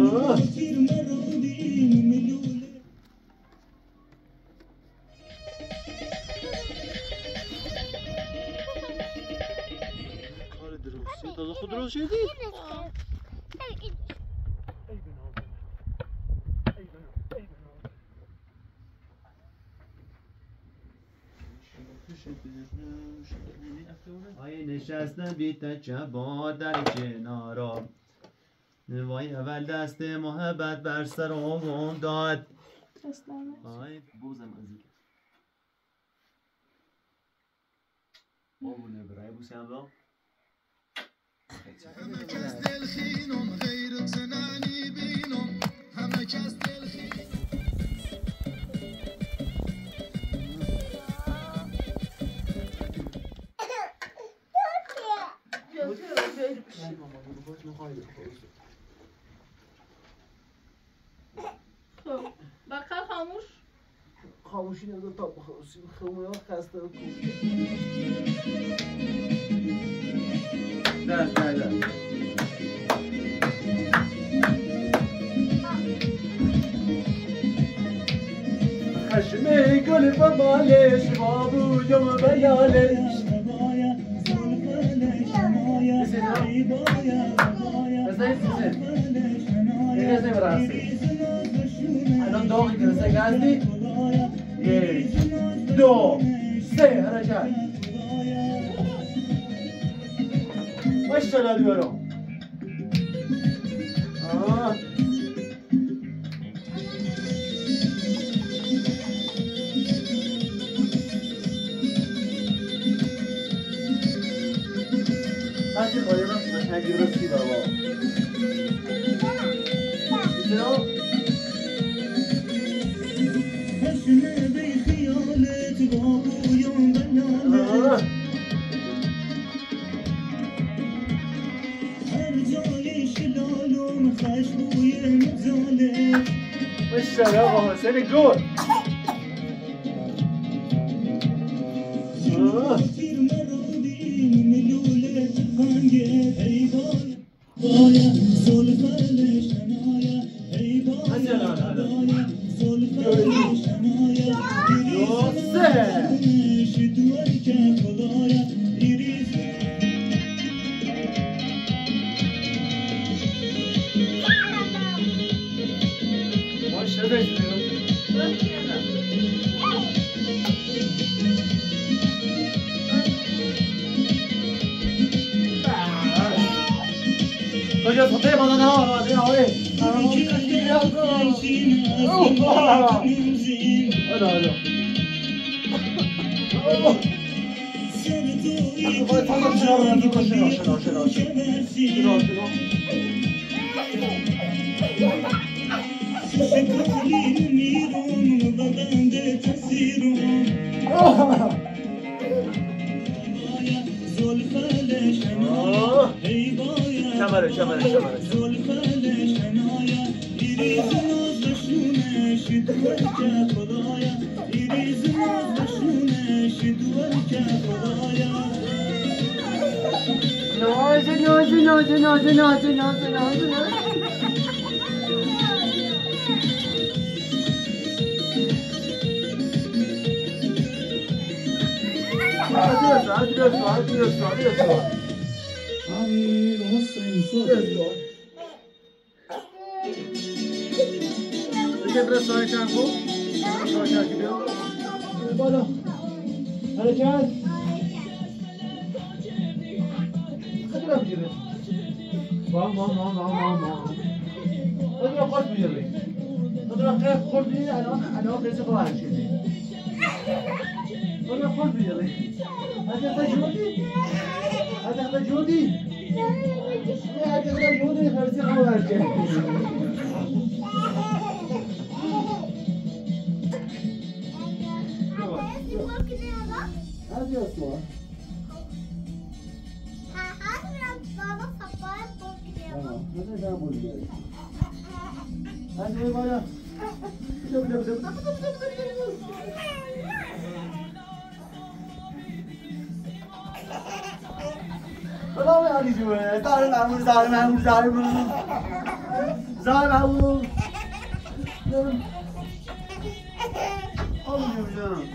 تازه خود رو شدی؟ آیه نشستن بیت جبا در کنارا وای اول دست محبت بر سر آمون داد آی بوزم ازی بابونه برای بوسی هم دام همه کس دلخینم غیر زنانی بینم همه کس دلخینم خب بقیه خاموش خاموشی نمیدون تا بخواسیم خمویا خسته و کن نه خشمه گل بمالش بابو یوم بیالش الان داغی که رسه گردی 1 2 3 حرکت ماشاءالله بیارم هرچی خواهیم مشنگی رسی بابا بیتنا حسنه بی خیالت بابویم بناله هر جای شلالم خشبوی مزاله ماشاءالله آقا حسین گل Hocam fotoğraf bana ne var? Ne var? Hadi. Tamam şuna. Şamara. No. Adiós. Amir Hussein Soto. Você para só echar gol? Só echar aqui deu. Bora. Hareket. Hadi bak gidelim. Bam. Hadi bak koş bir yere. Hadi bak kayıp koş bir yere. Ana kayısı falan şimdi. Hadi bak koş bir yere. هذا جودي هذا جودي خرسي خوارج هذا اسمه هذا بول هذا بالا سلام علی جون دار معمول زار هاو أمي وجام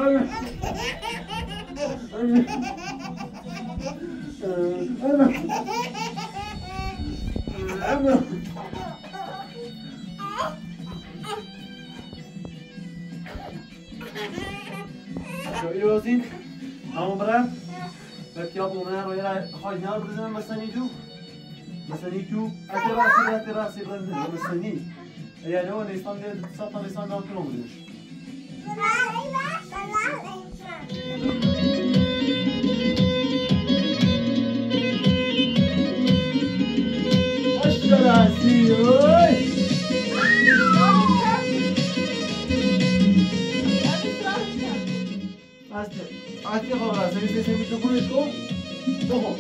شو يوزين هم برا بكيابو ما رويا خايف نار بزمن مسانيتو أتراسي برندن مساني يعني هو نيسان ده ساتا نيسان ده كلهم بدش أشتراسي أوي أستي خلاص سوي سوي تقولش كم تهو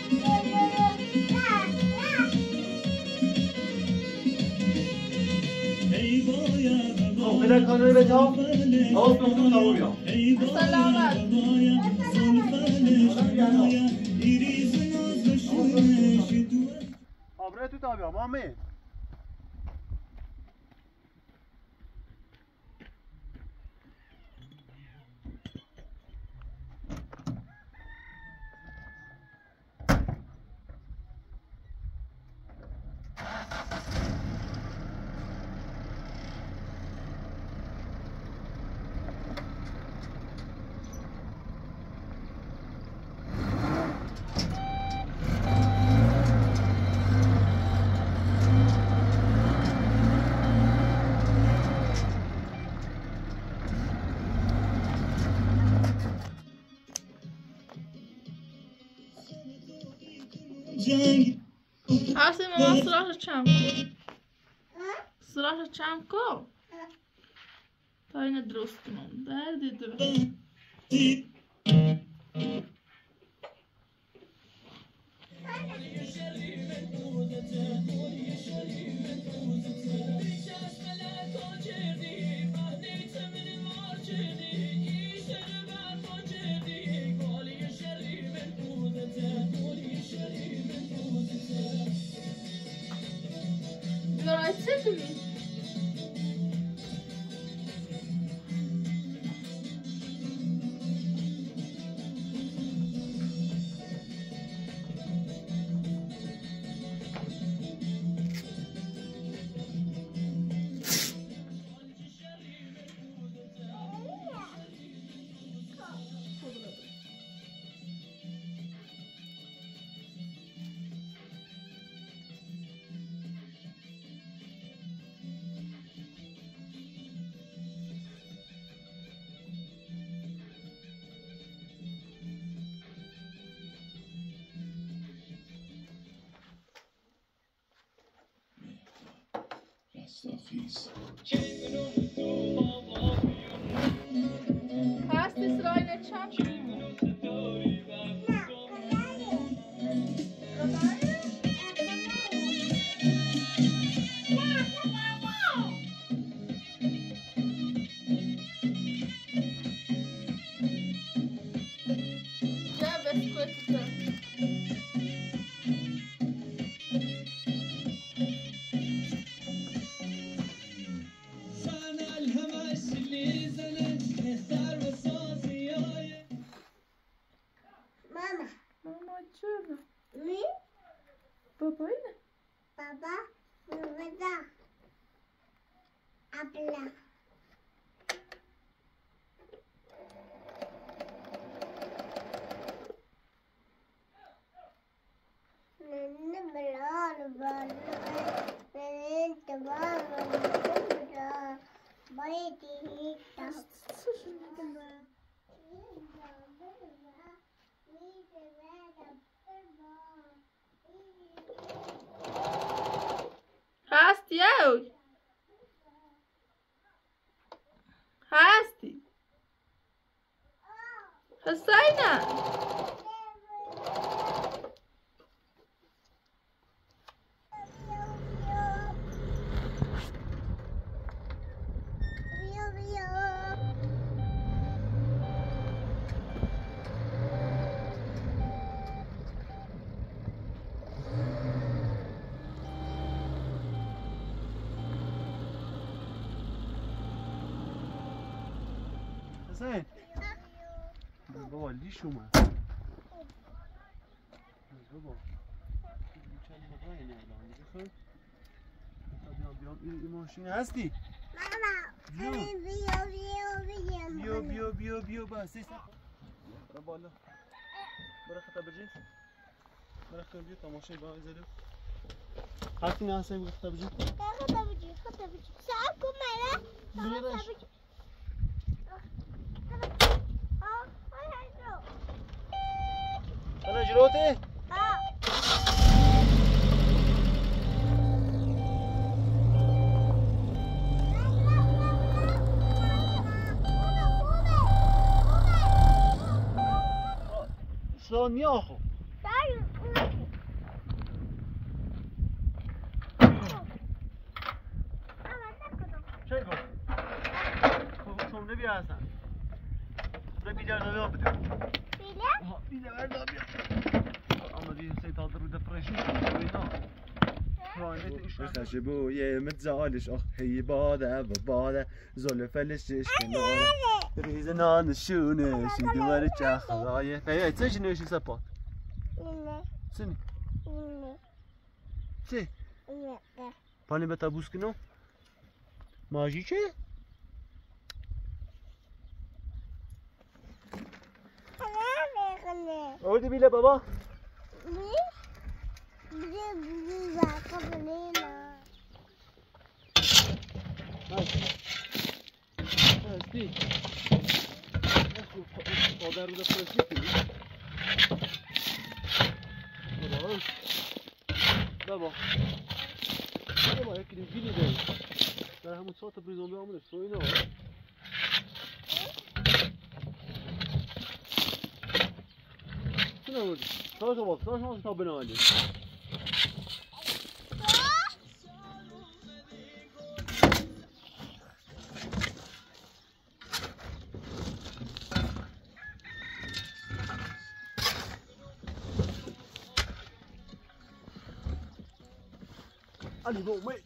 خلال كانوا يبتهم أو تنظر نوريا سلامت أبرة تتابع مامي هستی ماما سراغ چم کن سراغ چم کن تا اینه درست کنم دردی درست You're right, هستی سراغ چم Baba ile. Baba, burada. Abla. Nene belar belar. Nene tebar belar. Bayi kita. هستی اوی هستی حسینه حسین بابا لیش اومد بابا چند موقع اینه الان بخون بیام این ماشین هستی بیا بس برو بالا برو خطا بجی برو خطا بجی تا ماشین با زدو هستی نه حسین برو خطا بجی خطا بجی سعب کن مرا انا جلوته ثانية أخو شايفه شوم نبي أحسن نبي جارنا بيا بدو بيلا بردا بيا أما دي سيد هذا بده فريش خشبوية متزالش أخ هي باده بباده زلف الشش كناره ريزنان الشونة شي دوار الشاخراية فهي تسجي نوشي سبات سني سي پانی به تابوس کنو ماجی چه؟ اودی بیله بابا هستی پادر رو دفرشی کنی بابا بابا یکی دیگه داری در همون ساعت بریزون بیامونه سوی نه چه نمودی؟ ساعت رو باز ساعت تا بنالی Ali go mate.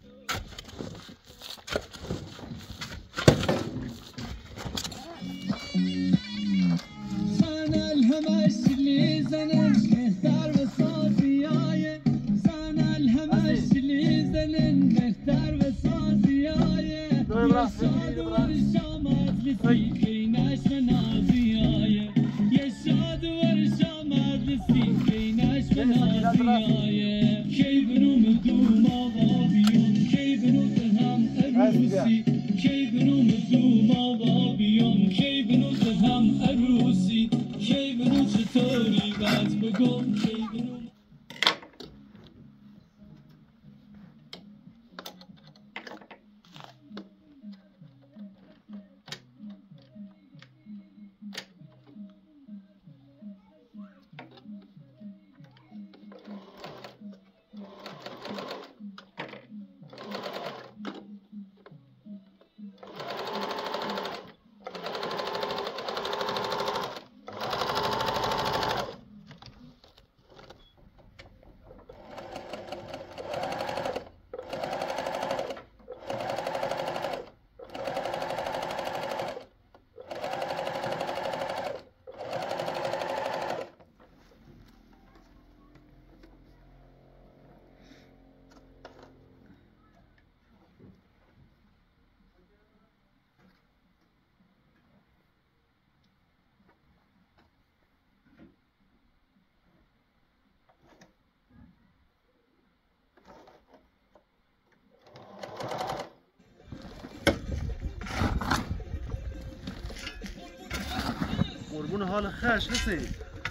Sana الهمشلي زنن مهتر وصافياي sana الهمشلي زنن مهتر وصافياي يشاد ورشامات لسيكيناش منازياي يشاد ورشامات لسيكيناش منازياي كي بنو مدوما بابيون كي بنو تهم أروسي كي بنو مدوما بابيون كي بنو تهم أروسي كي بنو چطوری بات بگم كي بنو قربون حال خش حسین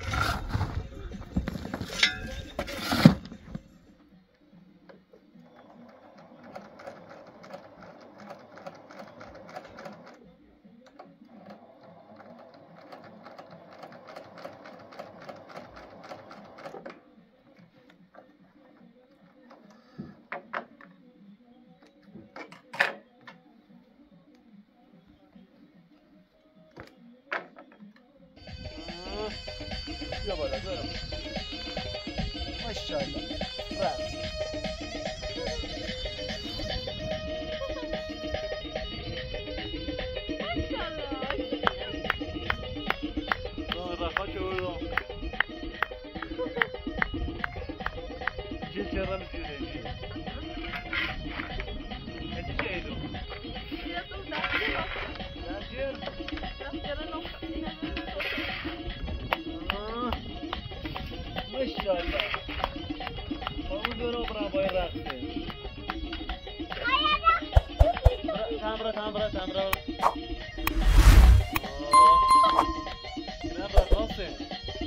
بیا بالا برم ماشاءالله راست جيت شرم الجيري انت شايلو لا جير ما شاء الله قوم دورو برا باي راقصين تامرة تامرة تامرة تامرة راقصين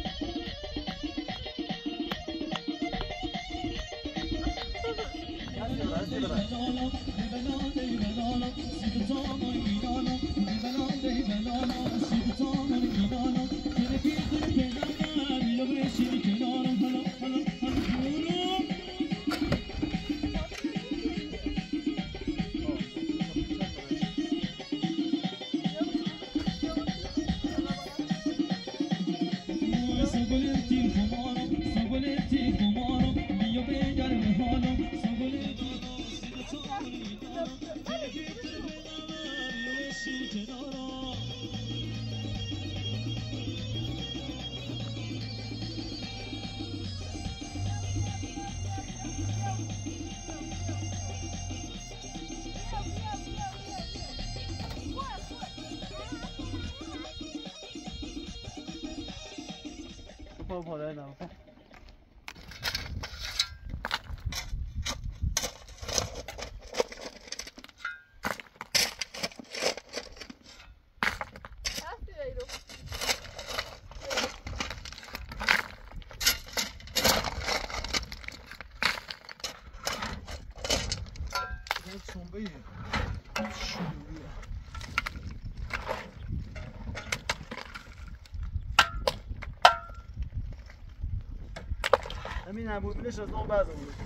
跑在哪？همین نبود بلش از اون بعد بود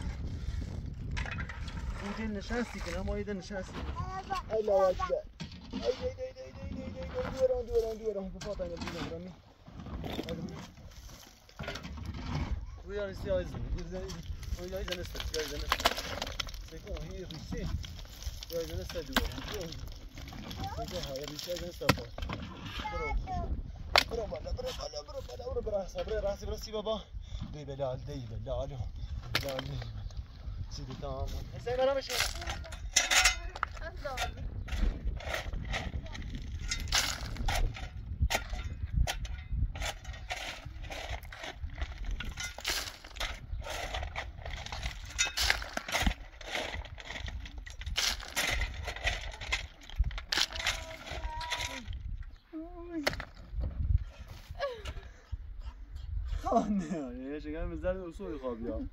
اینجا نشستی که اما ایده نشستی الله اکبر دوران بفاطمه بیرون روی آرسی آیزن روی آیزن است روی آیزن است سکون هی ریسی روی آیزن است دوران سکون های ریسی آیزن است برو بالا صبر راسی برسی بابا دی بلال سيدي تمام هسه برا مشي خانه ايش قال مزال وصولي خابيا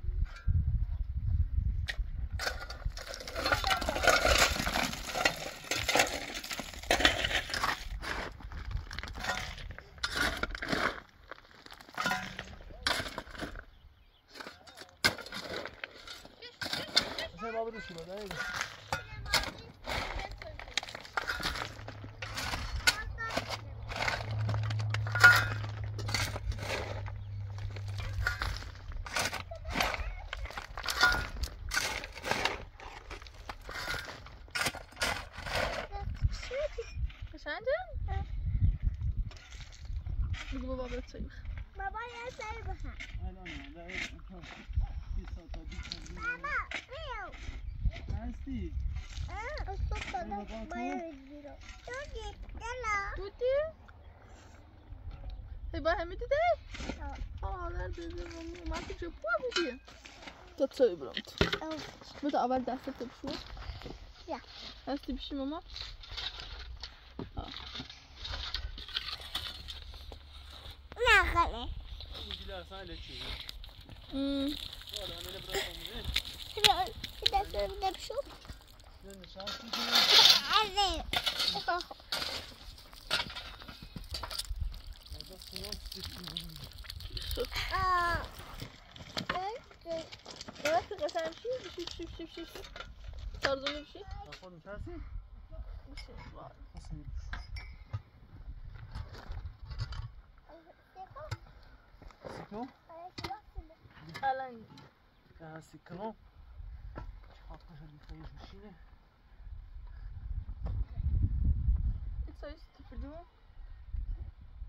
بابا بتسيخ بابا يا سايبها بابا ميو هستی الصبح ما يرجعوا توجي يلا توتي هيبقى همتي ده در بزنم ما تجيب بودي تتصوي برمت بده اول دست تبشو يا هستی بشي ماما لا خلي لا سالك شيء كده صرنا بشوف عزيز مثلا شي ترزوني بشي تاخذ مشاسي سيكو الان لا سيكو حاطها اللي خيش مشينه تسوي تفردو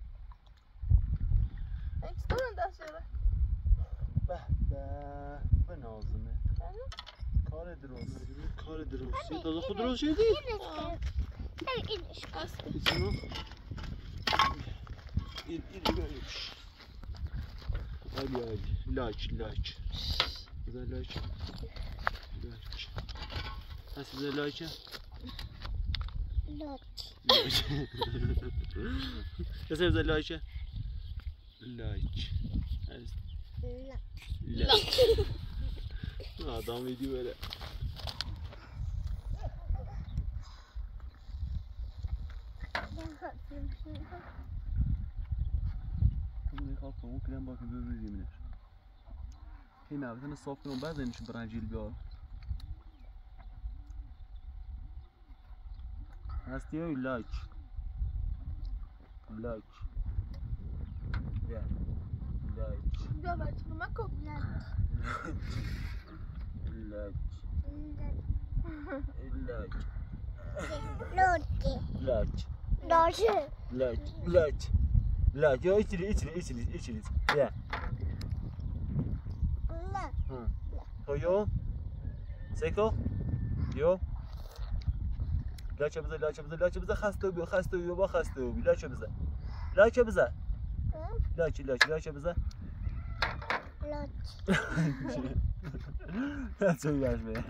ايش تقول انت اسئله به به نازمه کار درستی تازه خود درست شدی؟ اینش اسمو این برش عالی لایک بذار لایک هست بذار لایک کسی بذار لایک هست لایک آدم ویدی بره میخواد اون کلم با که ببریدی منش هی معبتن صاف کنم بعد اینشون برنجیل بیار هستی های لایک بیا بیا بچه مکو لاج يا ايش يا هيو سيكو يو لاج بزا خستو بي لاج بزا لا تسوي يا شباب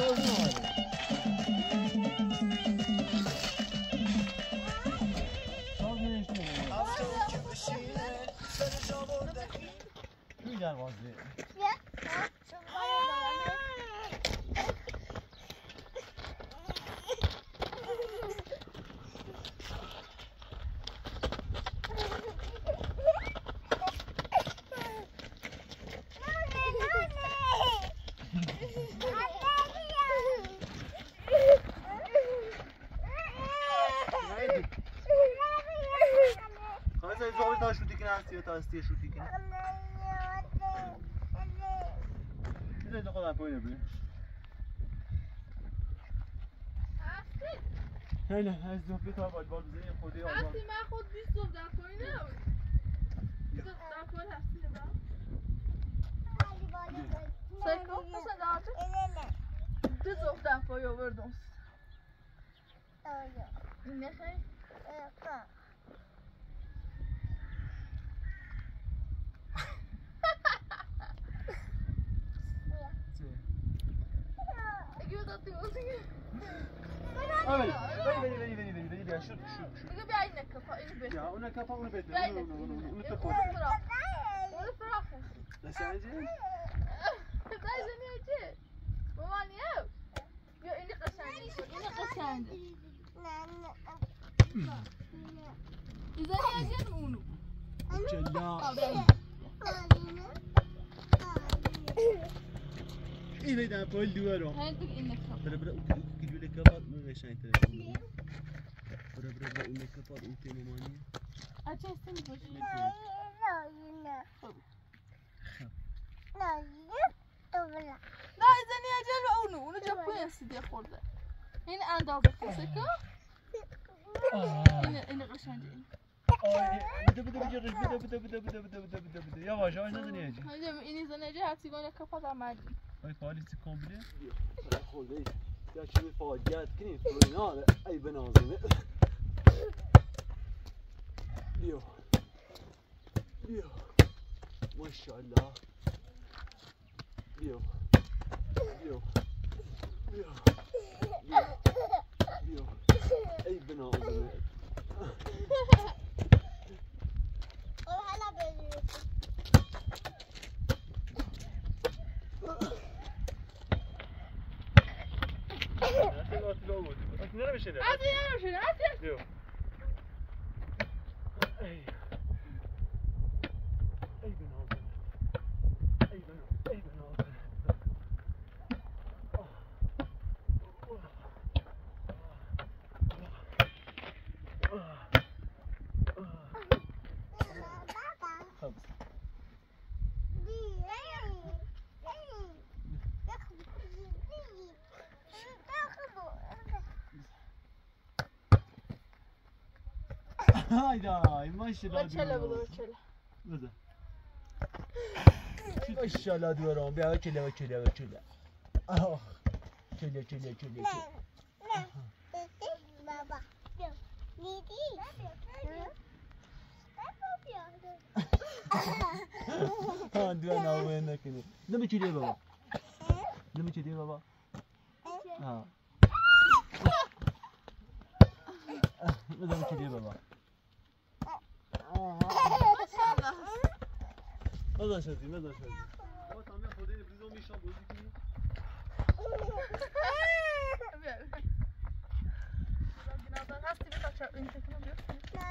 تاستی شوتی کنه. چیزی تو خودم پایین بری. نه از دو تا والیبال بزنیم خودی آدم. هستی من خود 20 دو در پایین نبود. 20 در پایین هستی نبود. سیکو مثلا داشت. 2 در پایین آوردم. نه خیر. بری بیا شوت دیگه بیا این کفا این بده یا اون کفا اون بده اون تو خود اون فراخه لسانجی لسانجی چی مامانیو بیا این قشنگه این قشنگه إذا يجي نونو. جلا. إيه ده بقول دوره. هندك إنك. برا كيلو لك كفار مو غشان ترى. برا إنك كفار أنت مامانية. أجا استني بجي. لا إذا يجي نونو جابوا سيدي خورده. هنا أندازة كسكة. این قشنگه بده yavaş yavaş نزنی اجی هنجم اینی زنجی هرچی گونه کپا در مدی های پالیسی کامبیله خورده یا چی فاجعت کنی فلان ای بنازمه بیا بیا ماشاءالله بیا بیا بیا بیا ای بنازمه هايدا ماشاءالله بچله بده بچله بده ماشاءالله دوران بیا بچله آه چله بابا دیدی ها دوران آوه نکنی نمیچلی بابا نمیچلی بابا ها نمیچلی بابا ماذا شدی آقا تمام خودی بریزم میشم بازی کنی هستی بتا چه این تکنو بیار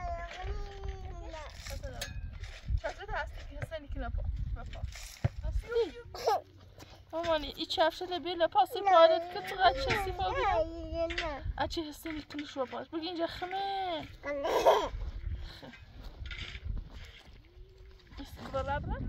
چطور هستی که حسنی که نپا هستی مامانی ای چفشه بیل پاسی پارد که تو چه سیفا بیدم اچه حسنی که نشو باش بگی اینجا خمه استقلال برا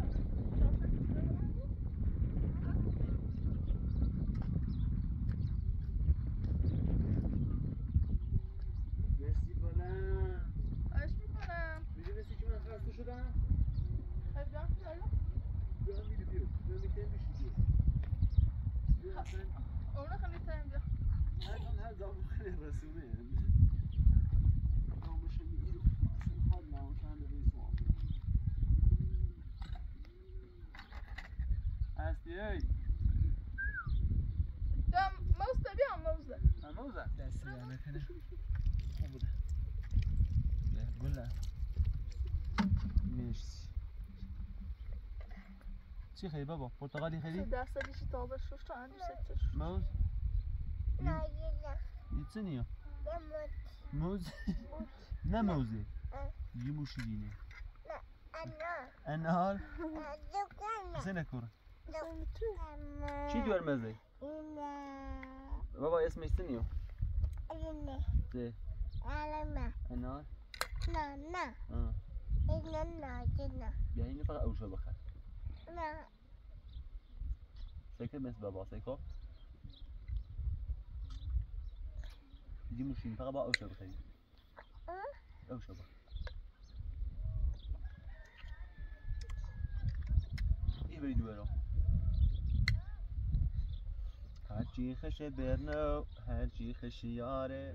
مرسی بلند آش میکنم میدونستی که من خسته شدم؟ خیلی بیان کنم بیان میری بیو بیان میتونیم بشی بیو اونه خیلی تایم بیا هر دام خیلی رسومه دامش میگیرو اصلا حال نموشنده بیسوام هستی ای دام ما موزة دست يعني كده قول له ميرسي چی خیلی بابا پرتغالی خیلی دست دیشی تابه شوش تو عندي ستش موز لا يلا يتسنيو يموت موز نه موزه يمو شيرينه لا أنا النهار دكان سنة كورة دكان چی دور مزه لا بابا اسمش سنيو لا ده على النهار لا لا اه لا لا لا يعني فقط أول شو بخير لا سيكل بس بابا سيكل دي مشين فقط بقى أول شو بخير أول شو بخير إيه بريد ورا هرچی خش برنو هرچی خش یاره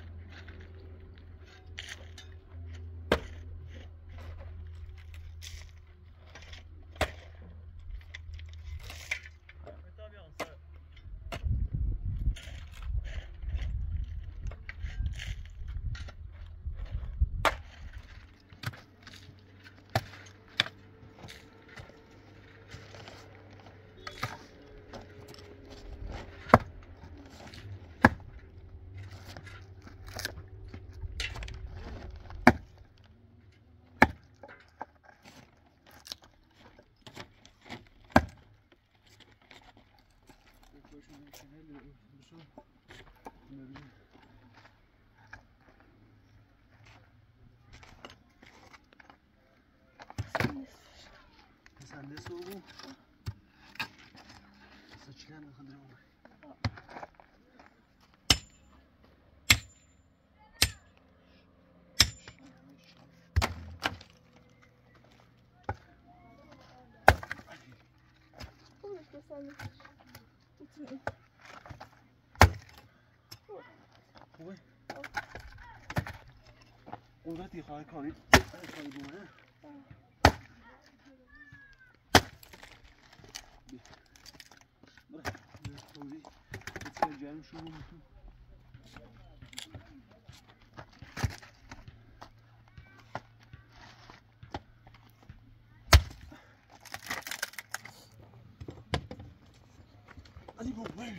Sen de soğuk. Saçlarını kaldırma. خوبه؟ قدرتی خواهی کاری خواهی بومه برای توضیح بسیار جرم شروع میتون علی بومه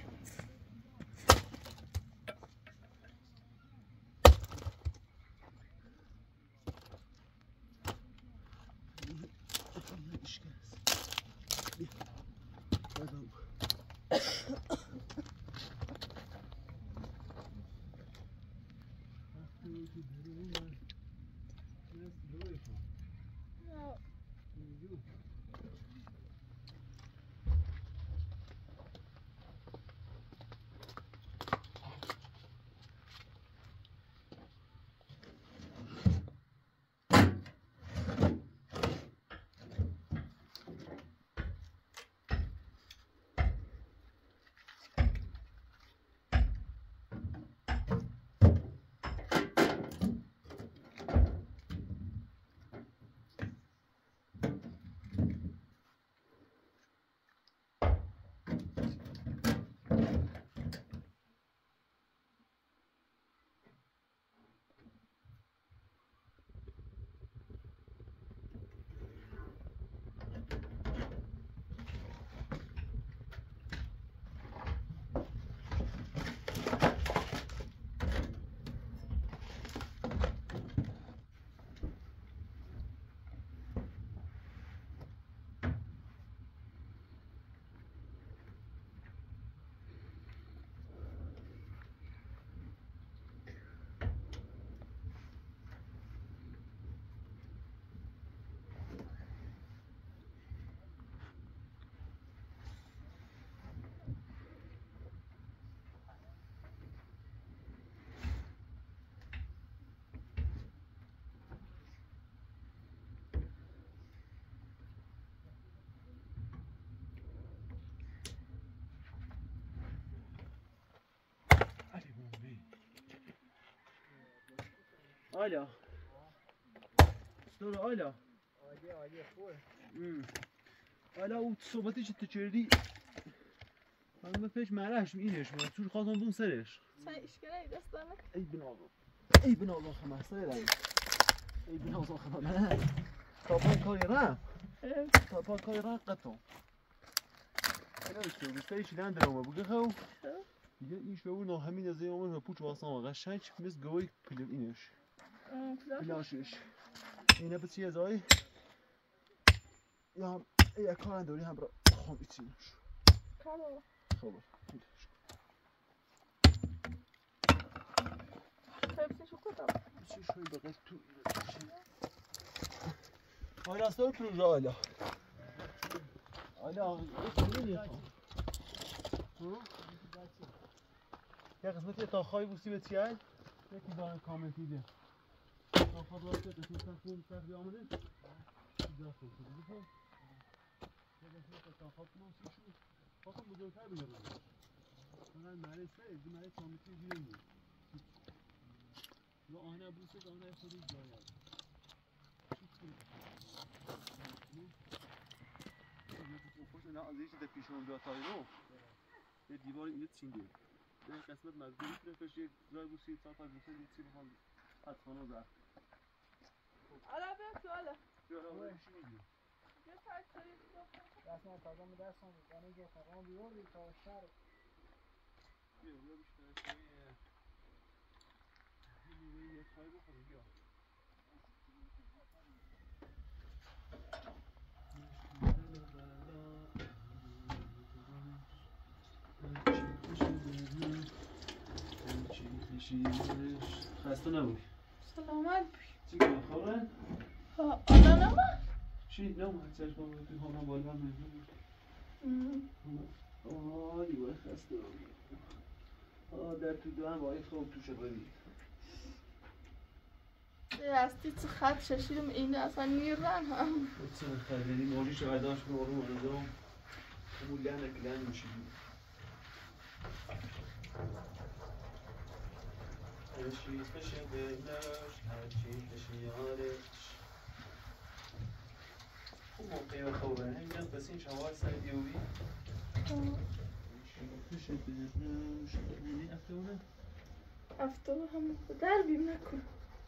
Hala. Sonra hala. عالیه خوبه hala o sohbeti ciddi çevirdi. اما فيش معلش مينش ما تشوف خاطر بون سرش Sen işkene gidesin. اي بناظر اي بناظر خمس سنه اي بناظر خمس طبعا كايران طبعا كايران قطع انا شو بستيش لاندرو بقى خو ایش به اون همین از این عمر پوچ واسه قشنگ مثل گوی پلو اینش پلاشش اینه بچی از آی یا یا کار داری هم را خم ایچینش خبر چی شوی بقیت تو آی راستور پروژه آلا یه قسمتی تا خواهی بوسی به چیه؟ یکی داره کامل دیده تا خواهد واسه قسمت خون تخبی آمده دیده خوب شده بکن یه قسمت تا خواهد کنم سی شو خواهد بزرگتر بگه بود فقط مره سه دی مره چامتی بیرون بود و آنه بوسه آنه خودی جاید خوش نه از ایش ده پیشون بیاد تایرو یه دیوار اینه چینده به قسمت مزدوری فرقش یک رای بوسی تا پای بوسی دید چی بخوام حتما زد Ala bırak şu ala. بیا را برای چی میگی؟ Gel taşları. دستم تازه می دستم بزنه جو تمام بیاری تا شهر بیا بیشتر میوه یه چای بخوریم بیا خسته نبودی Selamat. چی کنی خوابه؟ Ha, ala ne var? چی نمونه چشم توی خانه بالا مهمون آی وای خسته در تو دو هم وای خواب توشه ببین Rasti çıkart şaşırım iğne asan nirden ha. چه خیلی موجی چقدر داشت که آروم آنجا اون لن میشید هر چیز بشه بهش هر چیز بشه یارش خوب موقعی خوبه همینم بس این شوار سر دیوی بشه بهش یعنی افتونه Haftalı ham der bir nakun.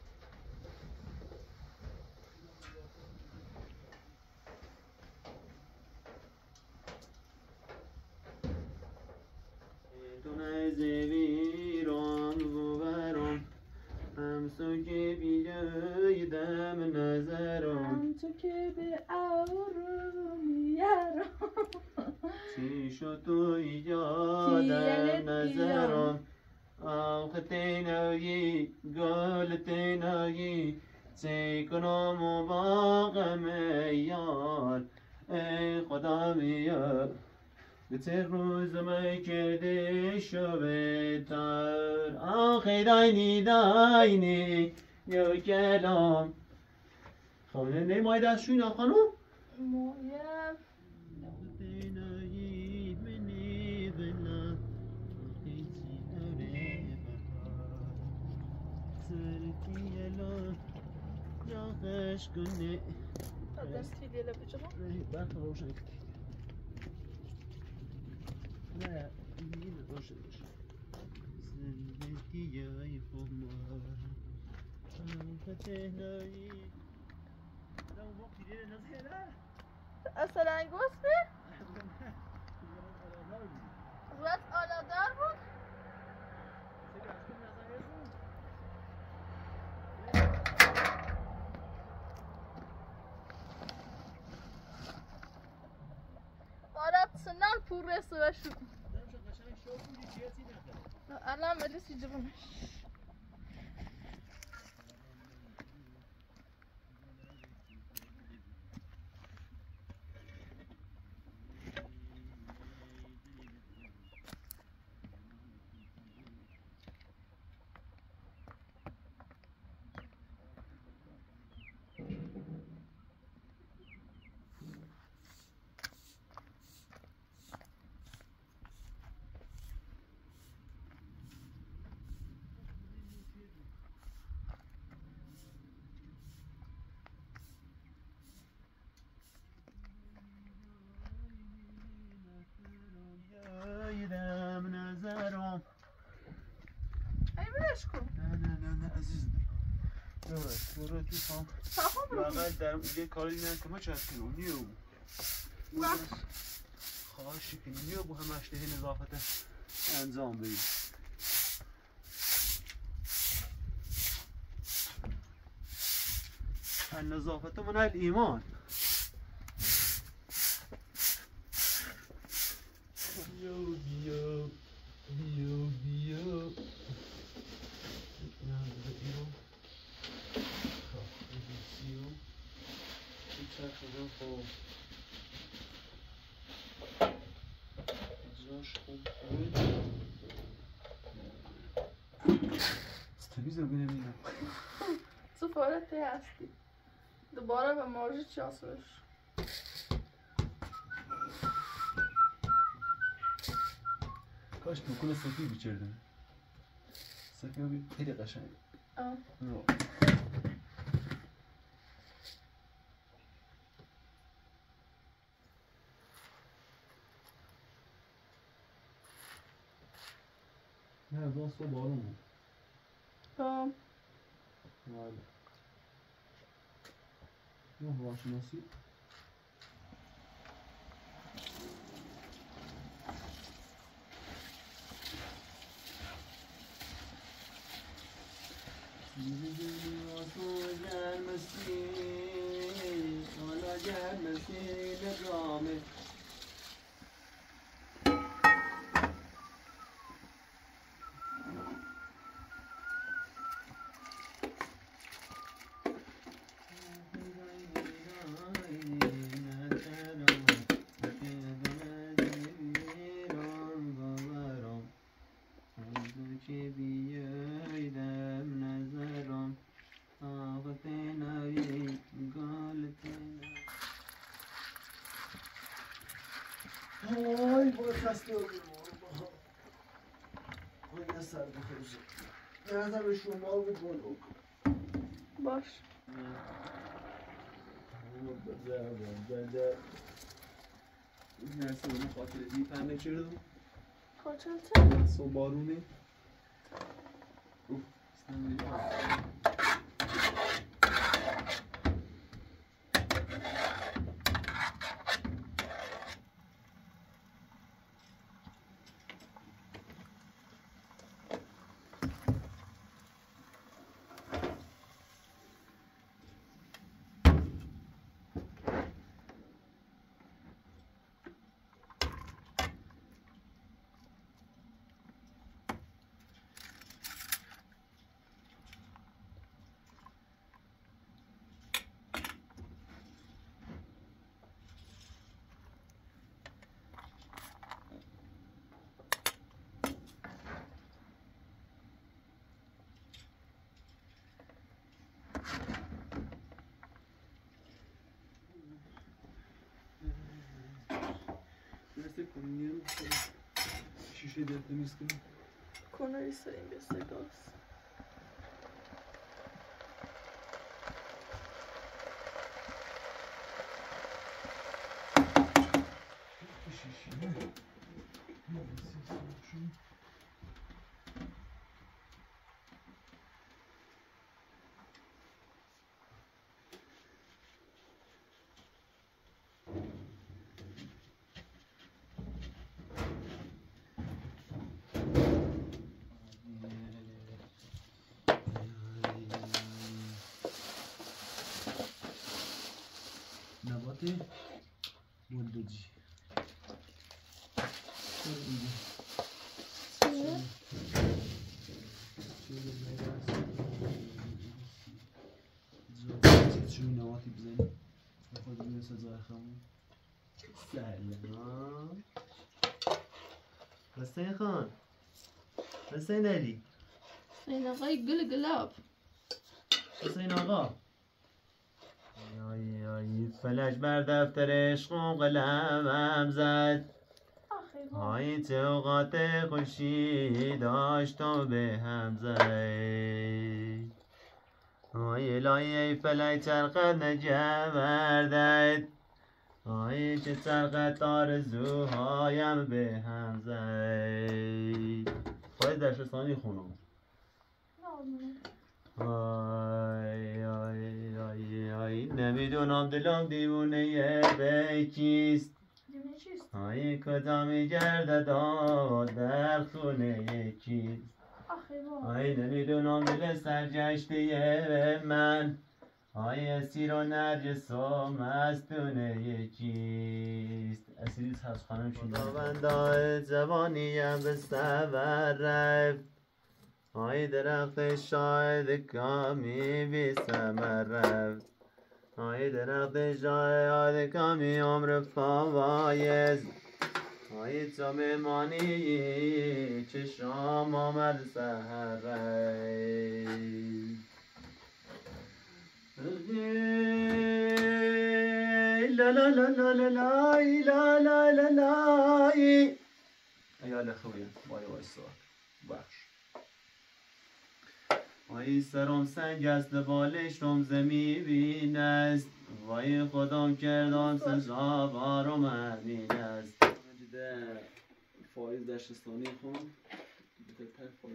دونه زویران گوبران همسو که بیدم نظران Amca kebe avrum yaram. چی شد تو ایجادم نظران آخ تینایی گل تینایی چه کنم و باغم یار ای خدا بیار به چه روزم کرده شو بهتر آخی داینی یا کلام خانه نیمای دستشوی نه خانم Moya. کنه Ders fidyele bıcırım. ben روشن کردی نه این روشن بشه زندگی های خمار فتنایی نه اون وقتی دیره نزیده Aslan gospe. Zat aladar بود. Arat sınav purresi ve şu. Alam öyle sıcırım. برو تو خام تفاهم رو واقعا در یه کاری نکنم چه کنم نیو خواهش کنم نیو با همش ده نظافت انجام بدید النظافت من الإيمان بيو بيو بيو بيو تمیزه ببینم سفارت هستی دوباره به مارج چاسوش کاش بکنه صفی بچردم صفی ها خیلی قشنگ نه باز تو بارون بود بله نه هواشناسی آی باید خسته بگیم باید نه سر بخوزه نظر به شما بود بلوک باش بده این نرسه اونو خاطر دی پنده چردم خاطر چه؟ سو بارونه اوه استنده نرسه کنیم شیشه در تمیز کنیم کناری سریم بسته گاز نبات مولدجی چون نواتی بزنی خود بیرون سزای خمون سلام حسین خان حسین علی این آقای گل گلاب حسین آقا فلش بر دفتر عشقم قلمم زد های چه اوقات خوشی داشتم به هم زد های لایه فلک چرخت نجوردد های چه چرخت آرزوهایم به هم زد خواهد درش ثانی خونم آی آی آی آی نمیدونم دلم دیوونه بیکیست دیونه چیست؟ آی کجا میگرده داد در خونه کیست آخه با آی نمیدونم دل سرجشته من آی اسیر و نرجس و مستونه کیست اسیریز هست خانم چون خداوندا زبانیم به سفر رفت آی درخت شاید کامی بی ثمر رفت آی درخت شاید کامی عمر فوایز آی تو میمانی چشام آمد سهر لا لا لا لا لا لا لا لا لا ایال خوبیم وای وای سوار بخش وای سرم سنگ است بالش روم زمین است وای خودم کردم سزاوارم همین است مجد فایز دشتستانی خون بهتر فایز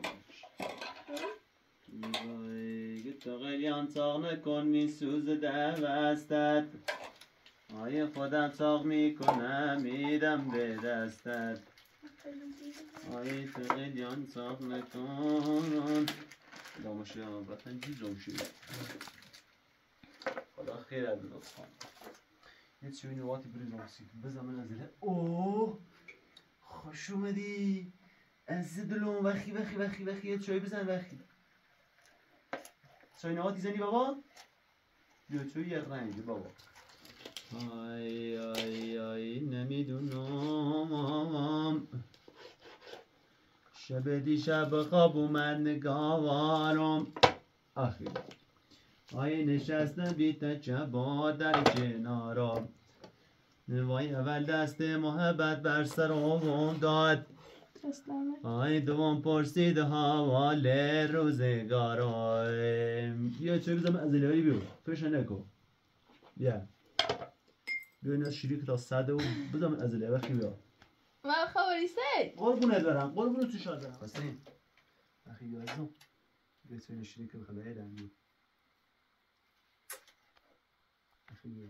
وای گتا غلیان تاغ نکن می سوز دوستت وای خودم تاغ میکنم میدم به دستت وای تو غلیان تاغ نکن دامشی هم بطن جیز روشی خدا خیر از لطفا یه چوی نواتی بریزم سید بزمن از اله اوه خوش اومدی از دلون وخی وخی وخی وخی یه چوی بزن وخی چوی نواتی زنی بابا بیا چوی یه رنگی بابا آی آی آی نمیدونم شب دیشب خواب اومد نگاوارم آخی آی نشستم بیت چبا در کنارم وای اول دست محبت بر سرم داد آی دوم پرسید حوال روزگارم بیا چه بزنم از الهی بیو فشن نکن بیا اینا شریک تا صد و بزنم از الهی بخی بیا من خبری سی قربونت برم قربونت تو شاد برم حسین اخی یازم بیا تو این شریک بخلای دنگی اخی بیا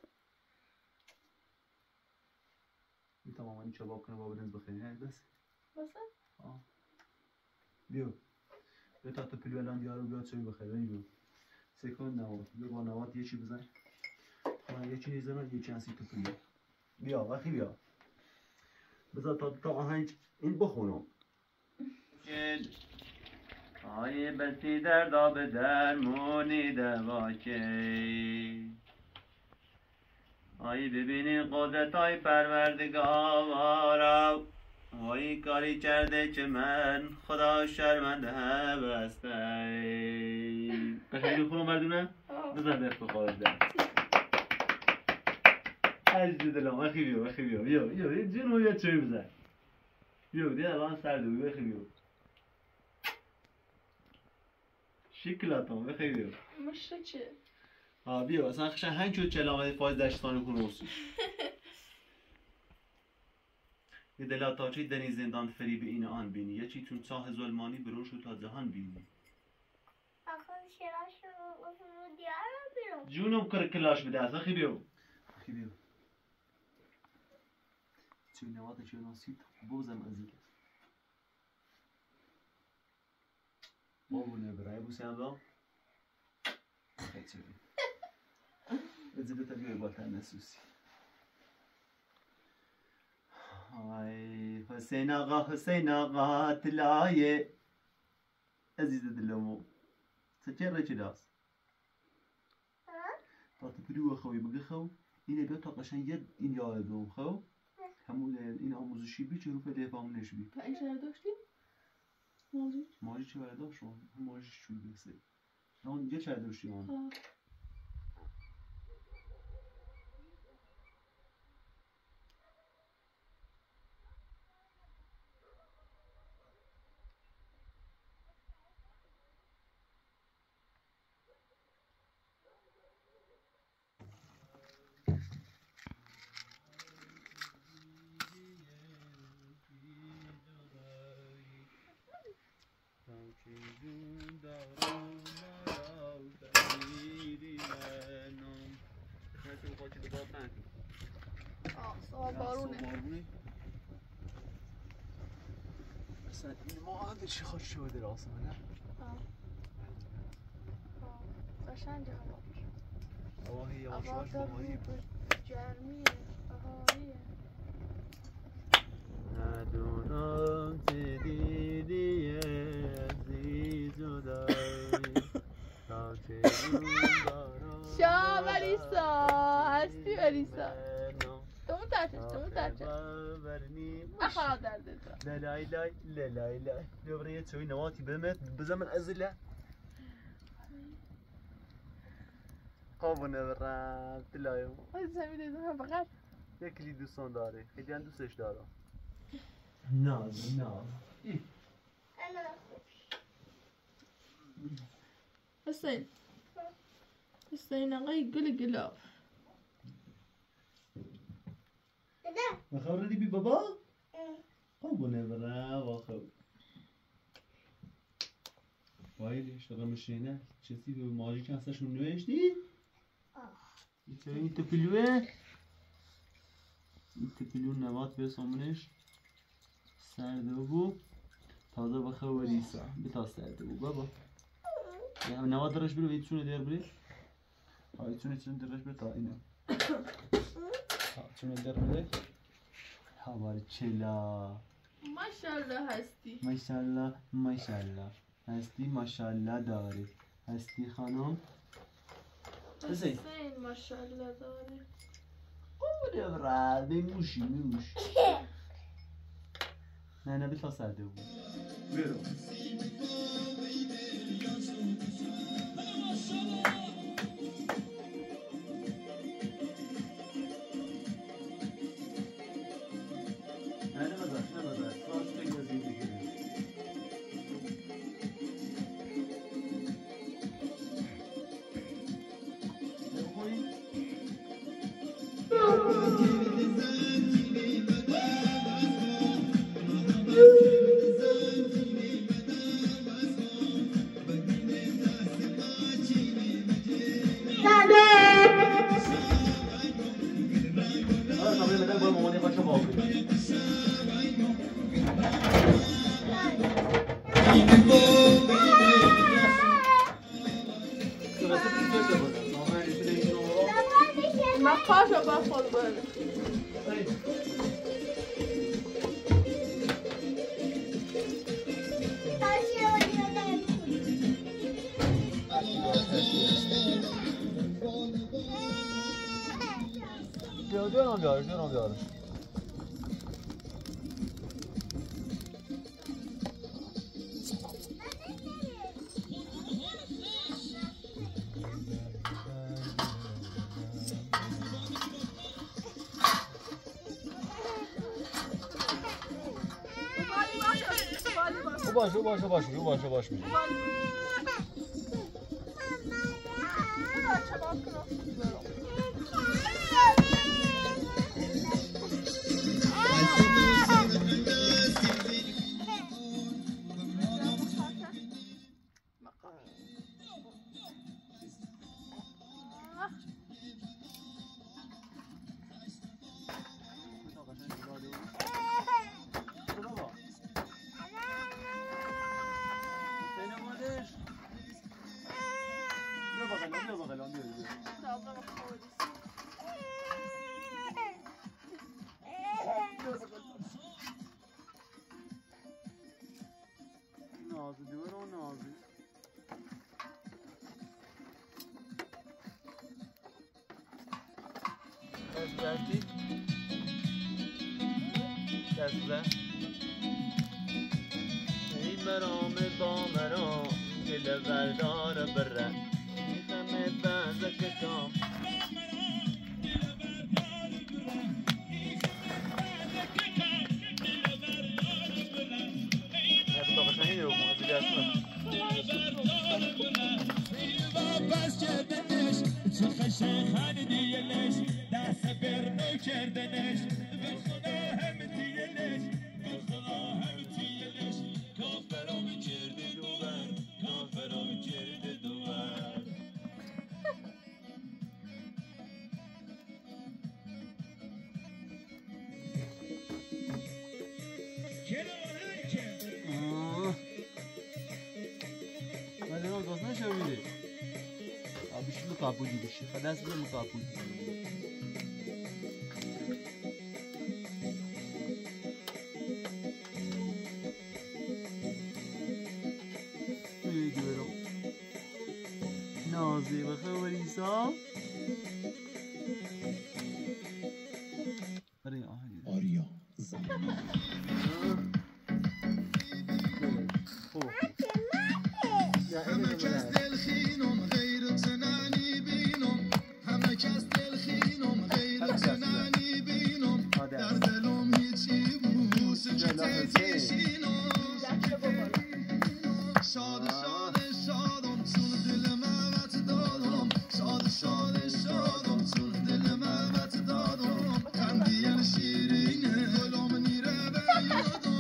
میتونم این چباب کنه با برنز بخیری نه بس بسه؟ بیو بیا تا تو پلیو الان دیارو بیاد چوی بخیری بیو سکون نوات بیا با نوات یه چی بزن من یه چی نیزنم یه چی هستی تو پلیو بیا وقتی بیا بذار تا آهنگ این بخونم آیه بسی دردا به درمونی دواکی آیه ببینی قدرت های پروردگارا وای کاری کرده که من خدا شرمنده بسته قشنگی خونم مردونه؟ بزن دست بخواه ده عجد دلم اخی بیو اخی بیو بیو جنو یه چوی بزن بیو دیگه الان سرده بیو اخی بیو شکلاتم بخی بیو مشت چه؟ بیو اصلا خشن هنگ شد چلاقه فایز دشتانی کنه اصول یه دلاتاچه دنی زندان فریب این آن بینی یه چی تون چاه ظلمانی برون شد تا جهان بینی آخه شراش رو دیارم بیرون جونم کر کلاش بده اصلا خی بیو خی بیو چوی نواتا چوی ناسید بوزم ازیل بابونه برای بوسی هم دام خیلی چوی ازیل تا بیوی بالتن نسوسی آی حسین آقا تلایه عزیز دلمو سچه چی داست تا تپریو خوی بگه خو اینه بیا تا قشنگ یه این یادم خو همون این آموزشی بی چه رو فعله فهمونش بی این چرا داشتی؟ موضوع؟ ماجی چه برای داشت هم ماجی چوی بسه نه یه چه داشتی هم خاکی به باب نکنی. صاحب بارونه. اصلا این ما هم چی خوش شده راست نه؟ قشنگ هوا. هوا یواش یواش بهاری گرمیه بهاریه. ندونم چه دیدی عزیز و دایی تا چه شا بریسا هستی بریسا دومون ترتش اخواه درده لا لا لا لا لا لا لبرية تسوي نواتي بمت بزمن أزلة قابونه برم تلایم زمین دومون بقید یکی دوستان داره خیلی هم دوستش دارم ناز ناز حسین آقای گل گلاب بخوردی بی بابا؟ قابونه برم واخو وایلی اشتغل مشینه چیزی به ماجی که هستشون نوشتی؟ این تپلوه این تپلو نوات به سامنش سرده بو تازه بخو ریسا بتا سرده بو بابا یه هم نوات درش برو ویتشونه دیر بری ویتشونه درش بری تا اینه چونه در بری حوار چلا ماشالله هستی ماشالله ماشالله هستی ماشالله داری هستی خانم حسین ماشالله داری قوله برد میموشی میموش نه بتا سرده بود برو مقاشو بخور بره دورم بیاره باشه نازı diyor o nazı. Esberti. Esber. Ey merام با مرام گل بردار بره میخم بزک کام قابودی بشی خلاص بیم قابودی میگیرم نازی بخوری سا آریا همه کس دلخینم غیرت نانی بینم همه کس دلخینم غیرت نانی بینم در دلم هیچی بود سکت تیشینم شاد شاد شادم چون دل محبت دادم شاد شاد شادم چون دل محبت دادم خندیل شیرینه دلم نیره به یادم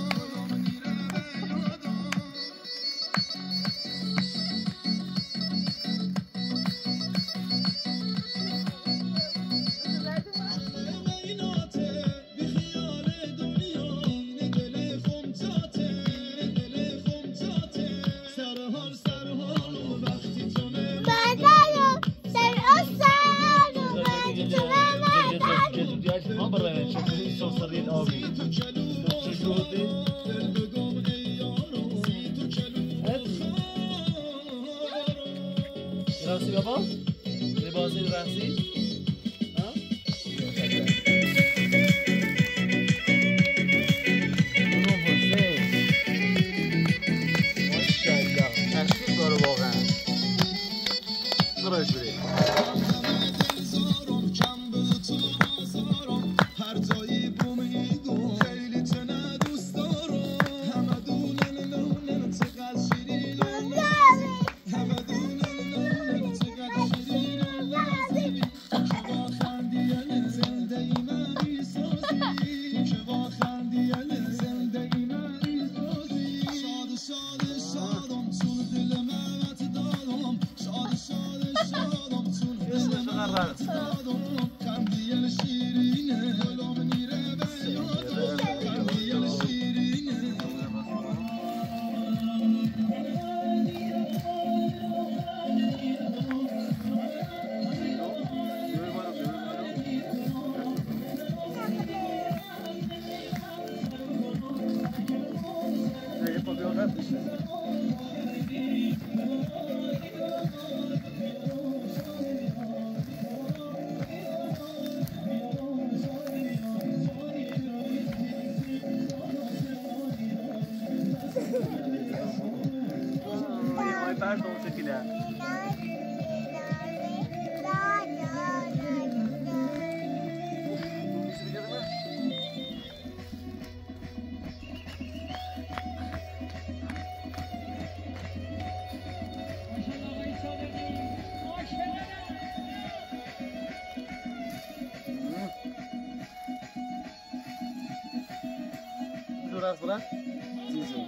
راستی بابا؟ لباسی راستی؟ ماشاءالله تشکیل داره واقعا براش برید هر جایی بومیدم خیلی تنه دوست دارم همه دونن لونن چقدر شیرین همه دونن لونن چقدر شیرین که با خندیل زندگی من میسازی که با خندیل زندگی من میسازی شاد شاد شادم چون دل محبت دادم شاد شاد شادم چون دل محبت دادم خندیل شیرینه دلم نیره به یادم خندیل شیرینه Duras bırak. Zizo.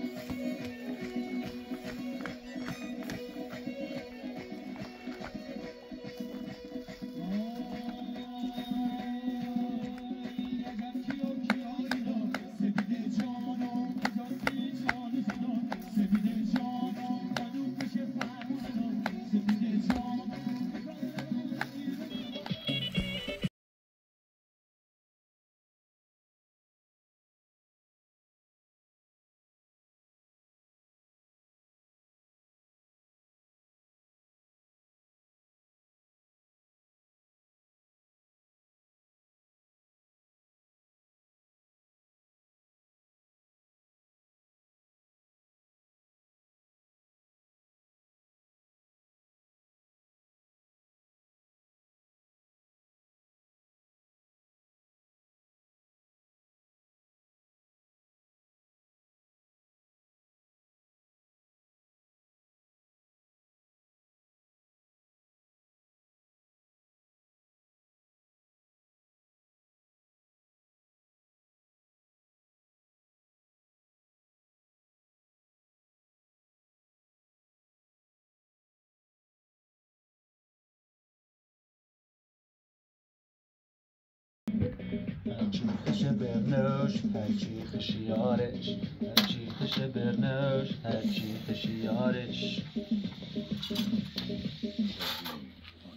هرچی خشه برنوش هرچی خشیارش هرچی خشه برنوش هرچی خشیارش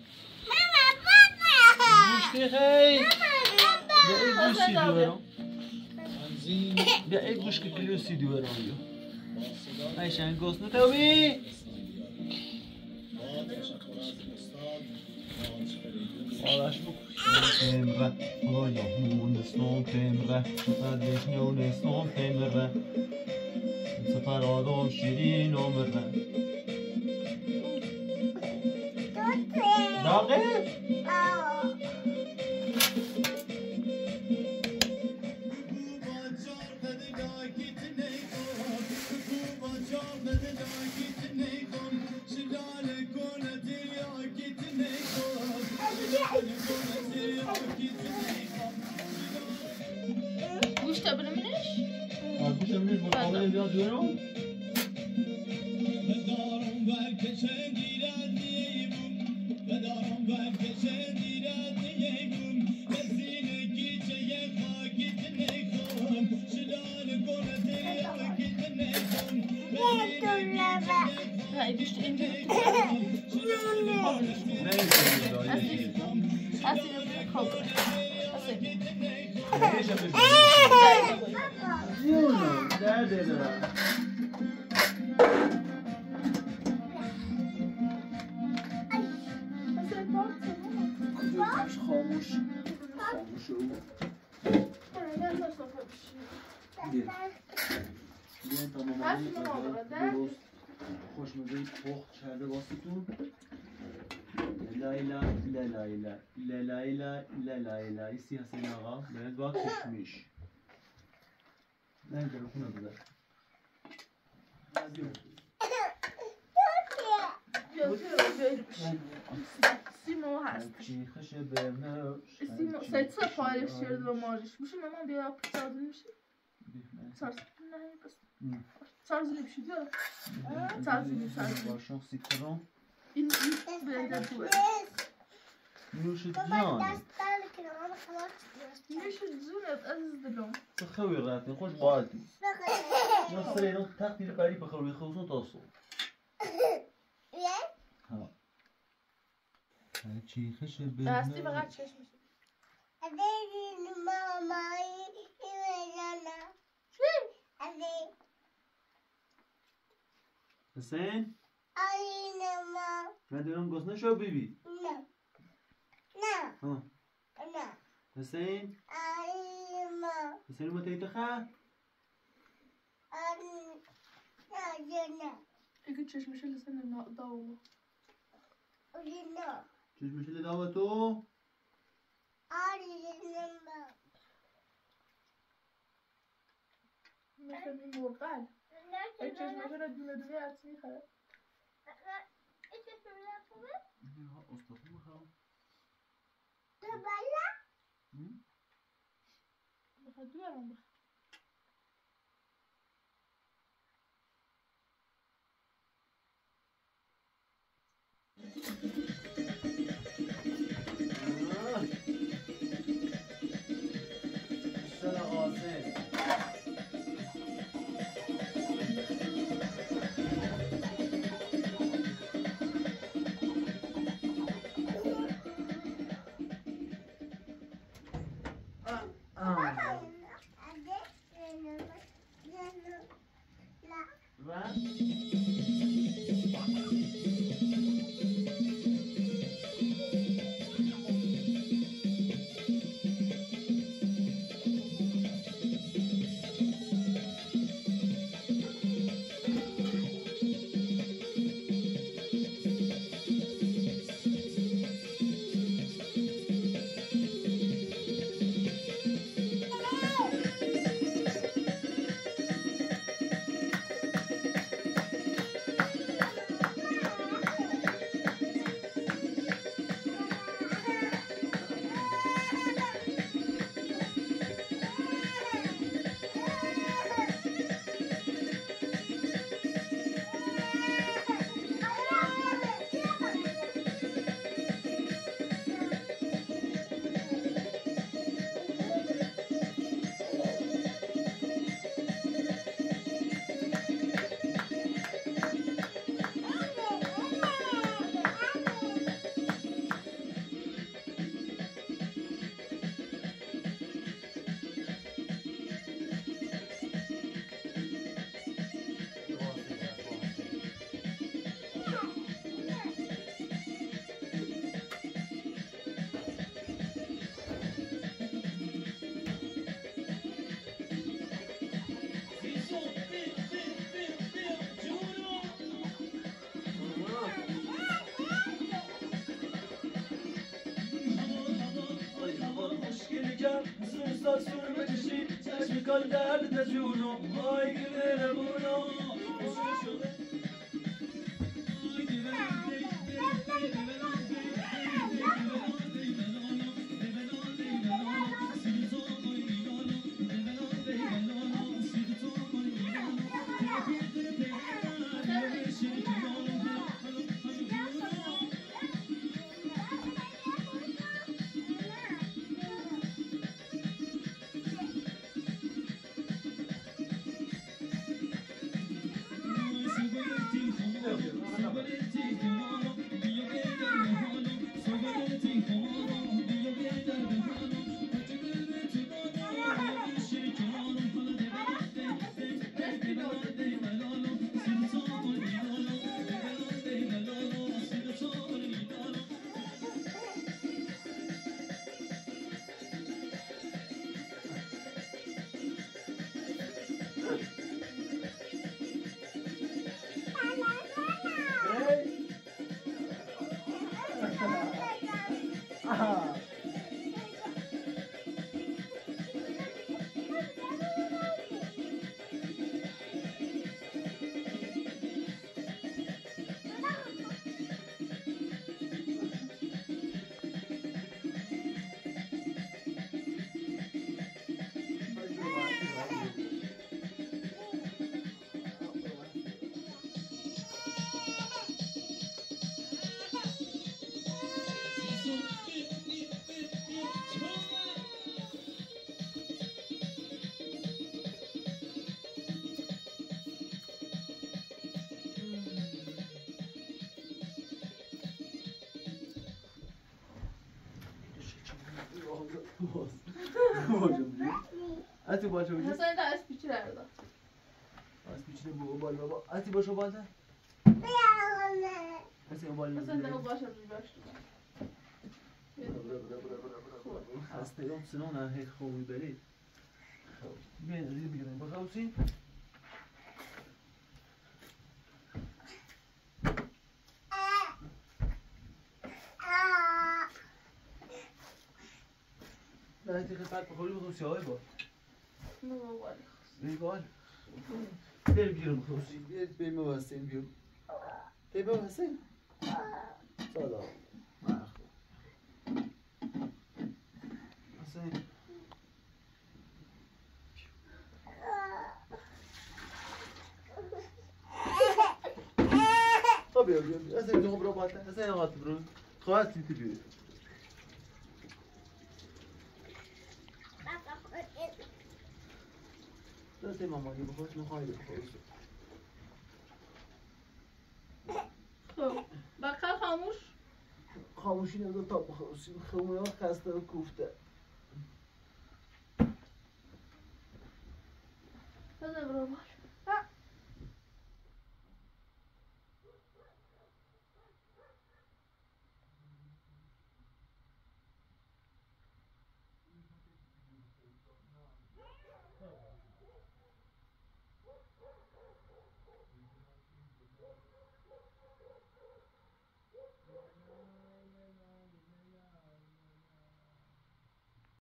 گوشتی خیلی بیا ای گوشتی دوارم بیا ای گوش که کلیوسی دوارم بیا ایشن گوست نتاوی آرش تمره خدایا مونستان تمره قدش نونستان تمره سفر آدم شیرین آمره داغه؟ گوش تبره منش؟ گوش منش مقابل بیاد دوارم هاي گوشت اینجا هستی رو خوب هستی خاموش بیاین تا مامانی درست خوشمزه پخت کرده واسهتون لایلا لایلا لایلا لایلا ایسی حسین آقا باید با کشمیش نه در خونه بذار سیمو هست چیخش برنوش سیمو سایت پایش شد و مارش میشه مامان بیا سازی میشه ساز نه بس سازی نمیشه بیا سازی باشم سیترون این بلنده توه نوش جان نوش جونت عزیز دلم تخوي راتي خوش بادي يا سرينا تاخدي الباري بخوي خوصو توصل ها هاچی خش دستی فقط چشم میشه حسین من دارم گوش نشو بیبی ها حسین حسین ما تیت خا اگه چشمشه لسن داوما چشمش اللي دعوته مثل این مرغل اگه چشمشه رو دونه دونه عرص میخواه اصطفی میخوام بخواه دوارم بخواه سال سور بکشی چشم کال درد تجونو آی گیره بونو Ati başa bir. Hasan da espiçilerde. Espiçile bu obal baba. Ati başa balta. Ati obal. Hasan da başa bir baş. Hastayım sınavına hiç خوبی برید. بیاین ریز بگیریم بخواسین. نه تی خدمت بخوری بخوسی های با. نه والی. بیگال. بیاین بگیریم بخوسی. بیاین مواسین بیام. بیاین مواسین. سلام. حسین. بیا بیا حسین تو برو بالا حسین آقا تو برو خواهد تی بیا دسته مامانی بخواهد میخواهی بخواهد خب بقیل خاموش خاموشی نمیدون تا بخواسیم خموی ها خسته و کوفته بده برو باش